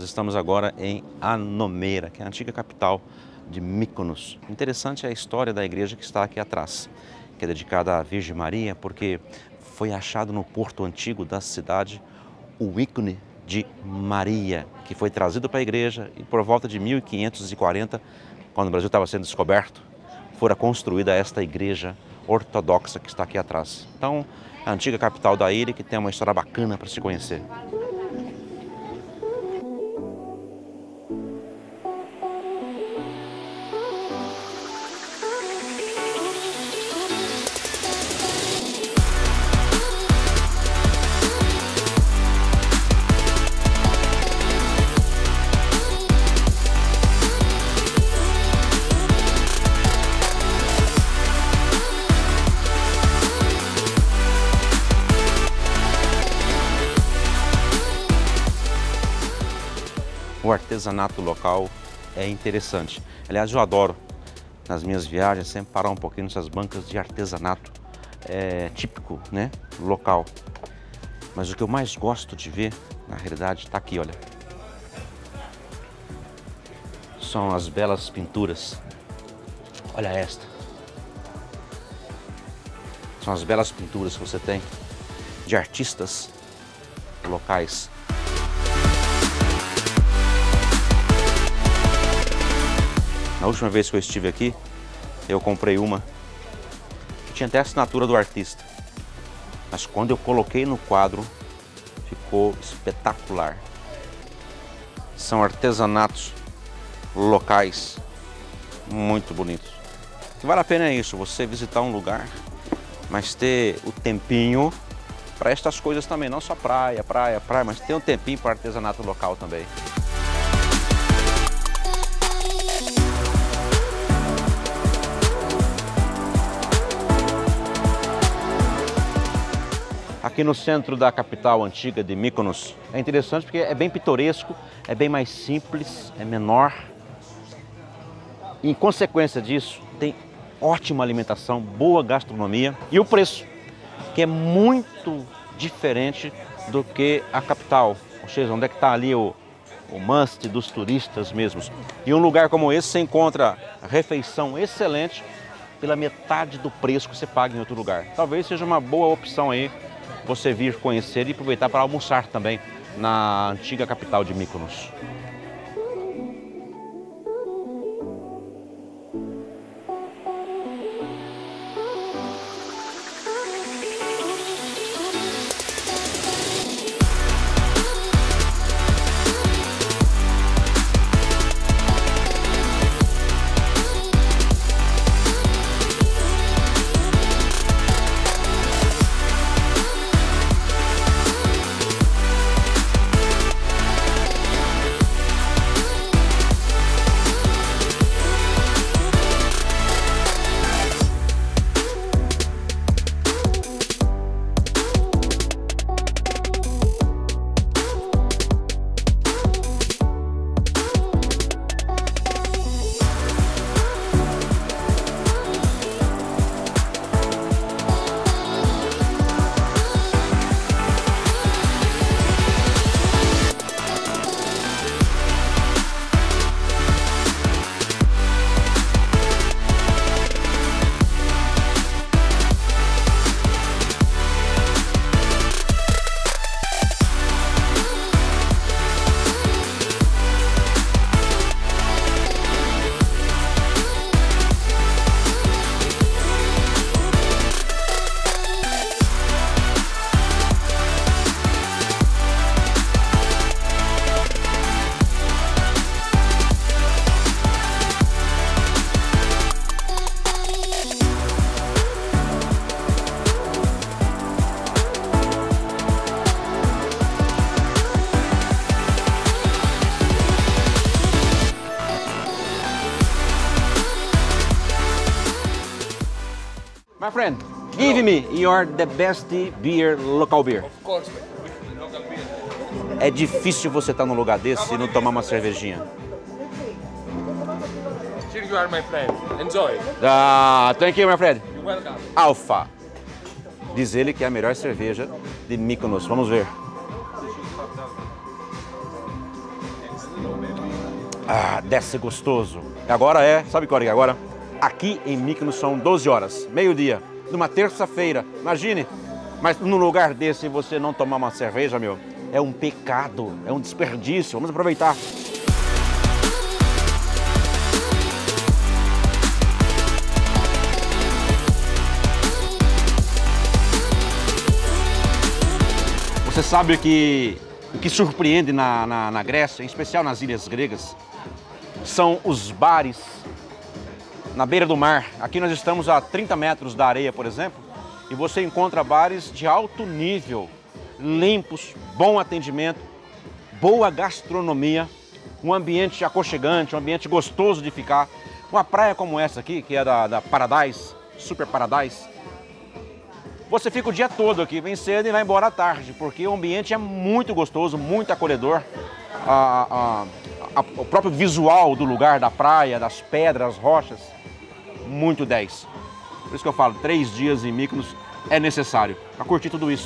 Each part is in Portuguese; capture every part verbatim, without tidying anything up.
estamos agora em Anomeira, que é a antiga capital de Mykonos. Interessante é a história da igreja que está aqui atrás, que é dedicada à Virgem Maria, porque foi achado no porto antigo da cidade o ícone de Maria, que foi trazido para a igreja e por volta de mil quinhentos e quarenta, quando o Brasil estava sendo descoberto, fora construída esta igreja ortodoxa que está aqui atrás. Então, a antiga capital da ilha, que tem uma história bacana para se conhecer. O artesanato local é interessante. Aliás, eu adoro, nas minhas viagens, sempre parar um pouquinho nessas bancas de artesanato é, típico, né, local. Mas o que eu mais gosto de ver, na realidade, está aqui, olha. São as belas pinturas. Olha esta. São as belas pinturas que você tem de artistas locais. Na última vez que eu estive aqui, eu comprei uma que tinha até a assinatura do artista. Mas quando eu coloquei no quadro, ficou espetacular. São artesanatos locais muito bonitos. O que vale a pena é isso, você visitar um lugar, mas ter o tempinho para estas coisas também. Não só praia, praia, praia, mas ter um tempinho para artesanato local também. Aqui no centro da capital antiga de Mykonos, é interessante porque é bem pitoresco, é bem mais simples, é menor. E, em consequência disso, tem ótima alimentação, boa gastronomia e o preço, que é muito diferente do que a capital. Ou seja, onde é que está ali o, o must dos turistas mesmos. E um lugar como esse, você encontra refeição excelente pela metade do preço que você paga em outro lugar. Talvez seja uma boa opção aí você vir conhecer e aproveitar para almoçar também na antiga capital de Mykonos. My friend, give me your the best beer, local beer. Of course, local beer. É difícil você estar num lugar desse e não tomar uma cervejinha. Here you are, my friend. Enjoy. Ah, thank you, my friend. You're welcome. Alfa. Diz ele que é a melhor cerveja de Mykonos. Vamos ver. Ah, desce gostoso. Agora é, sabe que hora que é agora? Aqui em Mykonos são doze horas, meio-dia, numa terça-feira. Imagine, mas num lugar desse você não tomar uma cerveja, meu, é um pecado, é um desperdício. Vamos aproveitar. Você sabe que o que surpreende na, na, na Grécia, em especial nas ilhas gregas, são os bares na beira do mar. Aqui nós estamos a trinta metros da areia, por exemplo, e você encontra bares de alto nível, limpos, bom atendimento, boa gastronomia, um ambiente aconchegante, um ambiente gostoso de ficar. Uma praia como essa aqui, que é da, da Paradise, Super Paradise, você fica o dia todo aqui, vem cedo e vai embora à tarde, porque o ambiente é muito gostoso, muito acolhedor. A, a, a, o próprio visual do lugar, da praia, das pedras, rochas, muito dez. Por isso que eu falo, três dias em Mykonos é necessário para curtir tudo isso.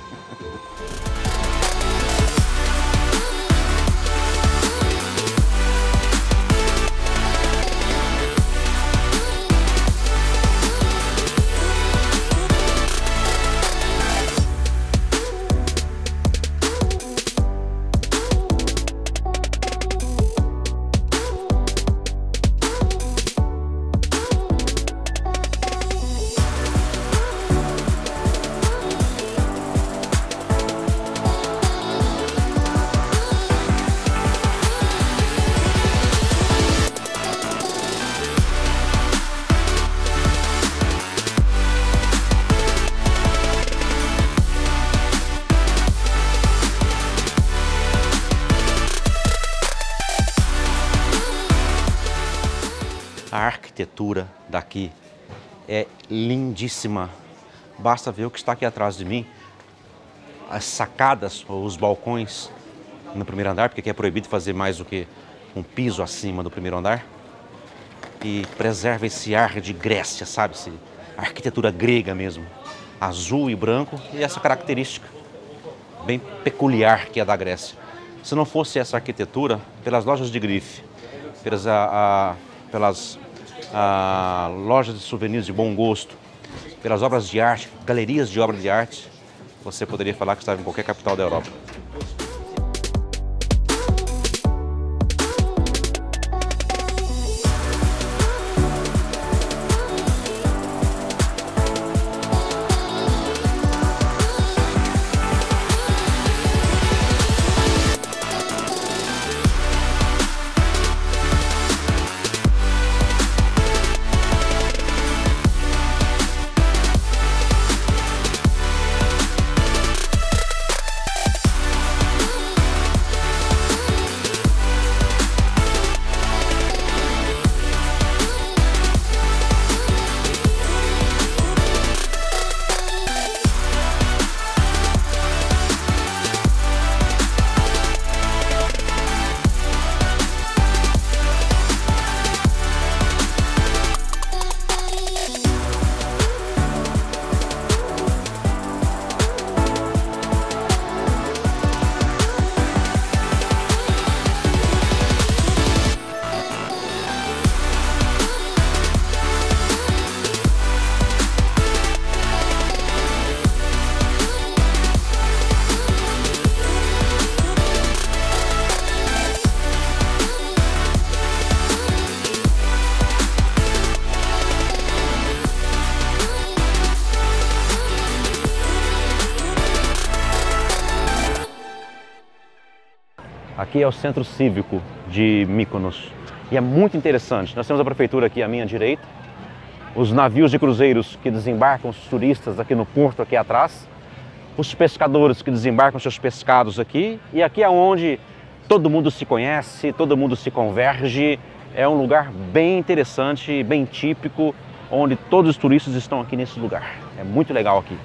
A arquitetura daqui é lindíssima. Basta ver o que está aqui atrás de mim. As sacadas ou os balcões no primeiro andar, porque aqui é proibido fazer mais do que um piso acima do primeiro andar. E preserva esse ar de Grécia, sabe? Esse, a arquitetura grega mesmo. Azul e branco e essa característica bem peculiar que é da Grécia. Se não fosse essa arquitetura, pelas lojas de grife, pelas... A, a, pelas ah, lojas de souvenirs de bom gosto, pelas obras de arte, galerias de obras de arte, você poderia falar que estava em qualquer capital da Europa. Aqui é o centro cívico de Mykonos e é muito interessante. Nós temos a prefeitura aqui à minha direita, os navios de cruzeiros que desembarcam os turistas aqui no porto aqui atrás, os pescadores que desembarcam seus pescados aqui, e aqui é onde todo mundo se conhece, todo mundo se converge. É um lugar bem interessante, bem típico, onde todos os turistas estão aqui nesse lugar. É muito legal aqui.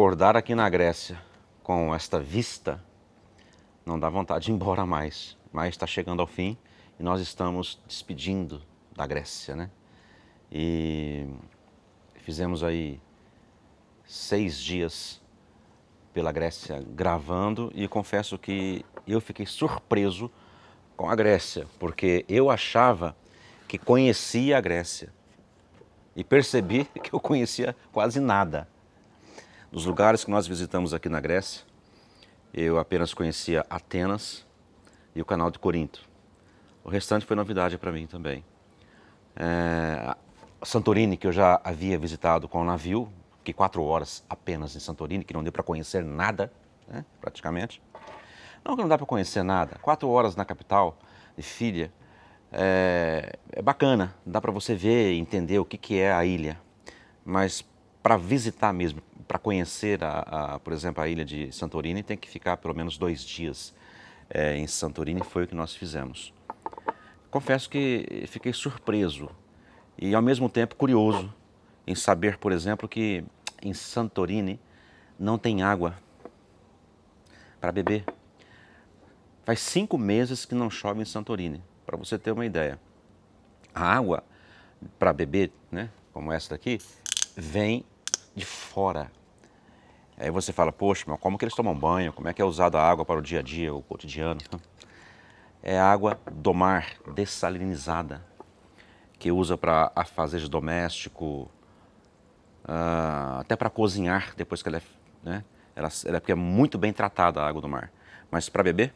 acordar aqui na Grécia com esta vista não dá vontade de ir embora mais, mas está chegando ao fim e nós estamos despedindo da Grécia, né? E fizemos aí seis dias pela Grécia gravando e confesso que eu fiquei surpreso com a Grécia, porque eu achava que conhecia a Grécia e percebi que eu conhecia quase nada. Dos lugares que nós visitamos aqui na Grécia, eu apenas conhecia Atenas e o Canal de Corinto. O restante foi novidade para mim também. É, Santorini, que eu já havia visitado com o navio, fiquei quatro horas apenas em Santorini, que não deu para conhecer nada, né, praticamente. Não que não dá para conhecer nada, quatro horas na capital de Filha é, é bacana, dá para você ver e entender o que, que é a ilha, mas para visitar mesmo, para conhecer, a, a, por exemplo, a ilha de Santorini, tem que ficar pelo menos dois dias é, em Santorini, foi o que nós fizemos. Confesso que fiquei surpreso e ao mesmo tempo curioso em saber, por exemplo, que em Santorini não tem água para beber. Faz cinco meses que não chove em Santorini, para você ter uma ideia. A água para beber, né, como essa daqui, vem de fora. Aí você fala, poxa, mas como que eles tomam banho? Como é que é usada a água para o dia a dia, o cotidiano? É água do mar, dessalinizada, que usa para afazeres doméstico, uh, até para cozinhar, depois que ela é, né, ela, ela é muito bem tratada, a água do mar. Mas para beber,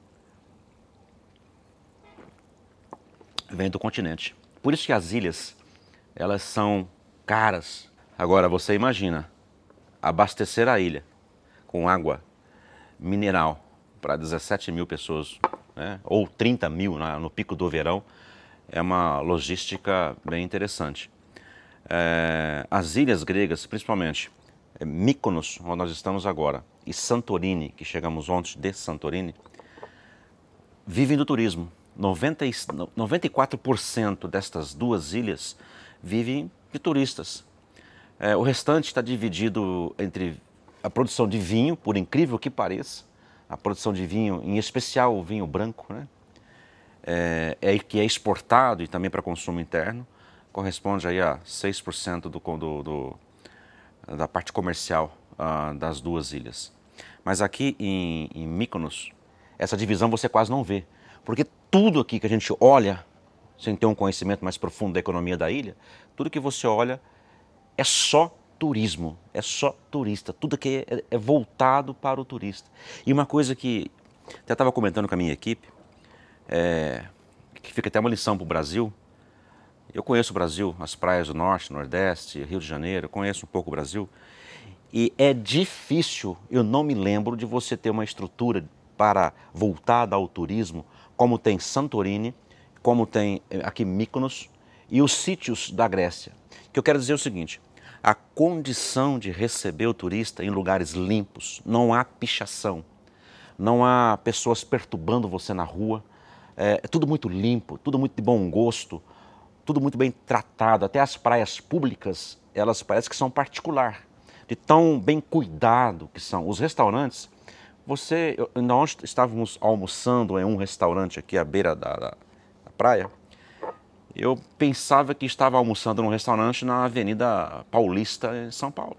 vem do continente. Por isso que as ilhas, elas são caras. Agora, você imagina, abastecer a ilha com água mineral para dezessete mil pessoas, né, ou trinta mil né, no pico do verão, é uma logística bem interessante. É, as ilhas gregas, principalmente é, Mykonos, onde nós estamos agora, e Santorini, que chegamos ontem de Santorini, vivem do turismo. noventa e quatro por cento destas duas ilhas vivem de turistas. É, o restante está dividido entre a produção de vinho, por incrível que pareça, a produção de vinho, em especial o vinho branco, né, é, é, que é exportado e também para consumo interno, corresponde aí a seis por cento do, do, do, da parte comercial uh, das duas ilhas. Mas aqui em, em Mykonos, essa divisão você quase não vê, porque tudo aqui que a gente olha, sem ter um conhecimento mais profundo da economia da ilha, tudo que você olha é só turismo, é só turista, tudo aqui é, é voltado para o turista. E uma coisa que até estava comentando com a minha equipe, é, que fica até uma lição para o Brasil. Eu conheço o Brasil, as praias do Norte, Nordeste, Rio de Janeiro, conheço um pouco o Brasil. E é difícil, eu não me lembro de você ter uma estrutura para voltada ao turismo, como tem Santorini, como tem aqui Mykonos e os sítios da Grécia. Que eu quero dizer o seguinte, a condição de receber o turista em lugares limpos, não há pichação, não há pessoas perturbando você na rua, é, é tudo muito limpo, tudo muito de bom gosto, tudo muito bem tratado, até as praias públicas, elas parecem que são particular, de tão bem cuidado que são. Os restaurantes, você, nós estávamos almoçando em um restaurante aqui à beira da, da, da praia, eu pensava que estava almoçando num restaurante na Avenida Paulista, em São Paulo.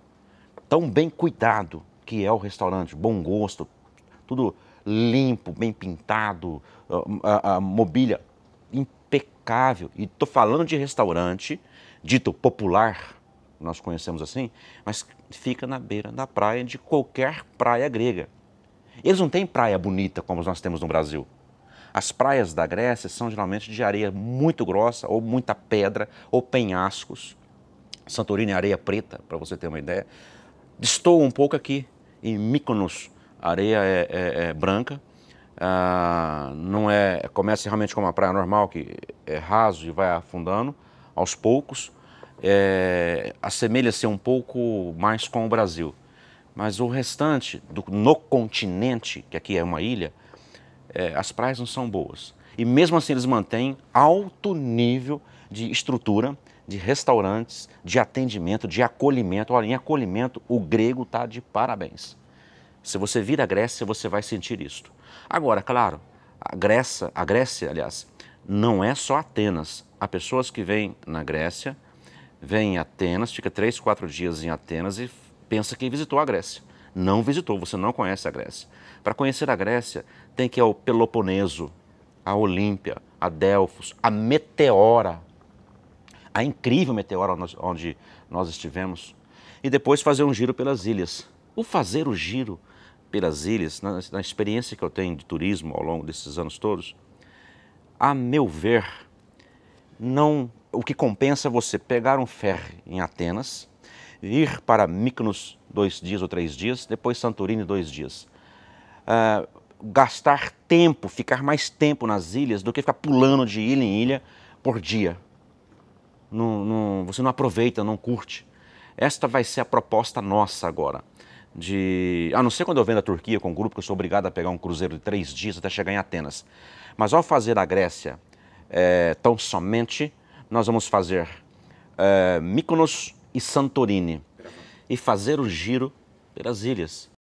Tão bem cuidado que é o restaurante, bom gosto, tudo limpo, bem pintado, a, a, a mobília impecável. E estou falando de restaurante dito popular, nós conhecemos assim, mas fica na beira da praia de qualquer praia grega. Eles não têm praia bonita como nós temos no Brasil. As praias da Grécia são geralmente de areia muito grossa, ou muita pedra, ou penhascos. Santorini é areia preta, para você ter uma ideia. Destoa um pouco aqui, em Mykonos, a areia é, é, é branca. Ah, não é, começa realmente como uma praia normal, que é raso e vai afundando aos poucos. É, assemelha-se um pouco mais com o Brasil. Mas o restante, do, no continente, que aqui é uma ilha, É, as praias não são boas. E mesmo assim eles mantêm alto nível de estrutura, de restaurantes, de atendimento, de acolhimento. Olha, em acolhimento, o grego está de parabéns. Se você vir à Grécia, você vai sentir isto. Agora, claro, a Grécia, a Grécia, aliás, não é só Atenas. Há pessoas que vêm na Grécia, vêm em Atenas, fica três, quatro dias em Atenas e pensa que visitou a Grécia. Não visitou, você não conhece a Grécia. Para conhecer a Grécia, tem que ir ao Peloponeso, a Olímpia, a Delfos, a Meteora, a incrível Meteora onde nós estivemos, e depois fazer um giro pelas ilhas. O fazer o giro pelas ilhas, na, na experiência que eu tenho de turismo ao longo desses anos todos, a meu ver, não, o que compensa é você pegar um ferry em Atenas, ir para Mykonos dois dias ou três dias, depois Santorini dois dias. Uh, gastar tempo, ficar mais tempo nas ilhas do que ficar pulando de ilha em ilha por dia. Não, não, você não aproveita, não curte. Esta vai ser a proposta nossa agora. De, a não ser quando eu venho da Turquia com um grupo, que eu sou obrigado a pegar um cruzeiro de três dias até chegar em Atenas. Mas ao fazer a Grécia é, tão somente, nós vamos fazer é, Mykonos e Santorini e fazer o giro pelas ilhas.